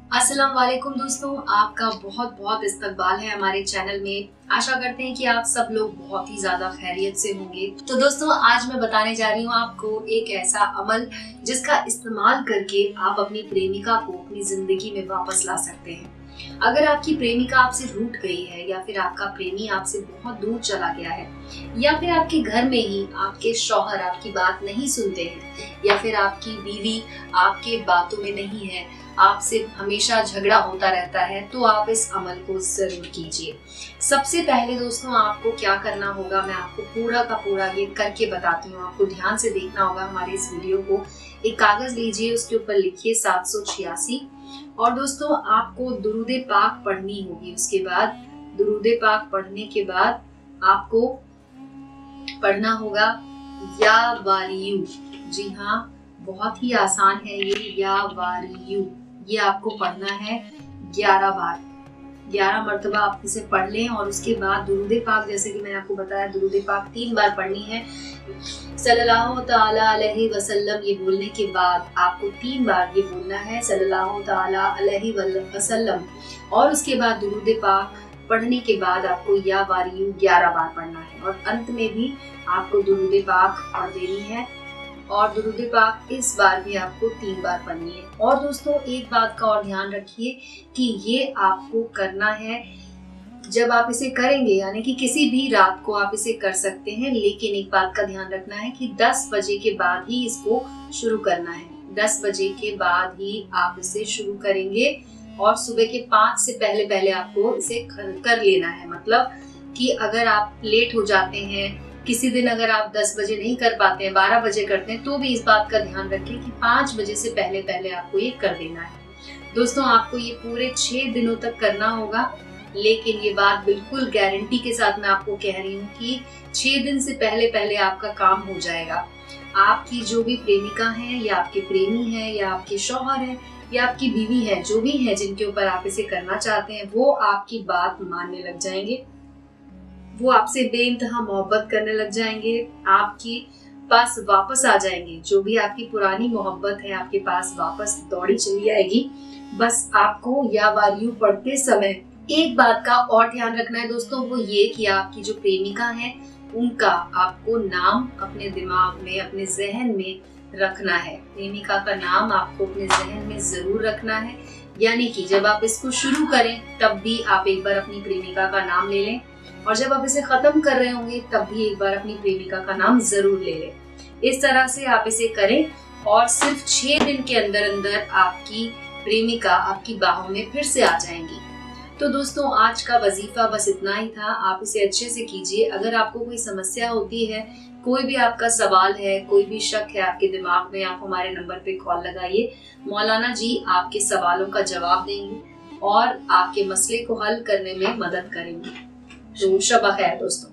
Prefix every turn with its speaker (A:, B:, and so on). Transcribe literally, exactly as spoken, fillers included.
A: अस्सलाम वालेकुम दोस्तों, आपका बहुत बहुत इस्तकबाल है हमारे चैनल में। आशा करते हैं कि आप सब लोग बहुत ही ज्यादा खैरियत से होंगे। तो दोस्तों, आज मैं बताने जा रही हूँ आपको एक ऐसा अमल जिसका इस्तेमाल करके आप अपनी प्रेमिका को अपनी जिंदगी में वापस ला सकते हैं। अगर आपकी प्रेमिका आपसे रूठ गई है या फिर आपका प्रेमी आपसे बहुत दूर चला गया है या फिर आपके घर में ही आपके शौहर आपकी बात नहीं सुनते हैं या फिर आपकी बीवी आपके बातों में नहीं है, आपसे हमेशा झगड़ा होता रहता है, तो आप इस अमल को जरूर कीजिए। सबसे पहले दोस्तों, आपको क्या करना होगा मैं आपको पूरा का पूरा ये करके बताती हूँ। आपको ध्यान से देखना होगा हमारे इस वीडियो को। एक कागज लीजिए, उसके ऊपर लिखिए सात सौ छियासी और दोस्तों आपको दुरूदे पाक पढ़नी होगी। उसके बाद दुरूदे पाक पढ़ने के बाद आपको पढ़ना होगा या वारियू। जी हाँ, बहुत ही आसान है ये या वारियू। ये आपको पढ़ना है ग्यारह बार, ग्यारह मरतबा आप इसे पढ़ लें। और उसके बाद दुरूदे पाक, जैसे कि मैंने आपको बताया, दुरूदे पाक तीन बार पढ़नी है। सल्लल्लाहु ताला अलैहि वसल्लम ये बोलने के बाद आपको तीन बार ये बोलना है सल्लल्लाहु ताला अलैहि वसल्लम। और उसके बाद दुरूदे पाक पढ़ने के बाद आपको या वारियू ग्यारह बार पढ़ना है और अंत में भी आपको दुरूदे पाक पढ़ देनी है। और दुरूदे पाक इस बार भी आपको तीन बार पढ़नी है। और दोस्तों, एक बात का और ध्यान रखिए कि ये आपको करना है जब आप इसे करेंगे, यानी कि किसी भी रात को आप इसे कर सकते हैं, लेकिन एक बात का ध्यान रखना है कि दस बजे के बाद ही इसको शुरू करना है। दस बजे के बाद ही आप इसे शुरू करेंगे और सुबह के पाँच से पहले पहले आपको इसे कर लेना है। मतलब कि अगर आप लेट हो जाते हैं, किसी दिन अगर आप दस बजे नहीं कर पाते हैं, बारह बजे करते हैं, तो भी इस बात का ध्यान रखें कि पाँच बजे से पहले पहले आपको ये कर देना है। दोस्तों, आपको ये पूरे छह दिनों तक करना होगा, लेकिन ये बात बिल्कुल गारंटी के साथ मैं आपको कह रही हूँ कि छह दिन से पहले पहले आपका काम हो जाएगा। आपकी जो भी प्रेमिका है या आपके प्रेमी है या आपके शौहर है या आपकी बीवी है, जो भी है जिनके ऊपर आप इसे करना चाहते हैं, वो आपकी बात मानने लग जाएंगे, वो आपसे बेइंतहा मोहब्बत करने लग जाएंगे, आपके पास वापस आ जाएंगे। जो भी आपकी पुरानी मोहब्बत है आपके पास वापस दौड़ी चली आएगी। बस आपको या वारियू पढ़ते समय एक बात का और ध्यान रखना है दोस्तों, वो ये कि आपकी जो प्रेमिका है उनका आपको नाम अपने दिमाग में, अपने जहन में रखना है। प्रेमिका का नाम आपको अपने जहन में जरूर रखना है, यानी कि जब आप इसको शुरू करें तब भी आप एक बार अपनी प्रेमिका का नाम ले लें और जब आप इसे खत्म कर रहे होंगे तब भी एक बार अपनी प्रेमिका का नाम जरूर ले लें। इस तरह से आप इसे करें और सिर्फ छह दिन के अंदर अंदर आपकी प्रेमिका आपकी बाहों में फिर से आ जाएंगी। तो दोस्तों, आज का वजीफा बस इतना ही था। आप इसे अच्छे से कीजिए। अगर आपको कोई समस्या होती है, कोई भी आपका सवाल है, कोई भी शक है आपके दिमाग में, आप हमारे नंबर पे कॉल लगाइए। मौलाना जी आपके सवालों का जवाब देंगे और आपके मसले को हल करने में मदद करेंगे। तो शब खैर दोस्तों।